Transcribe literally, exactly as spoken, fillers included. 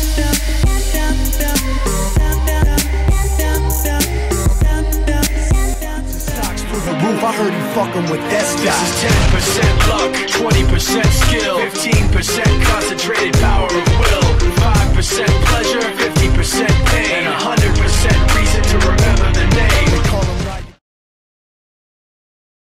I heard he fucking with that guy. This is ten percent luck, twenty percent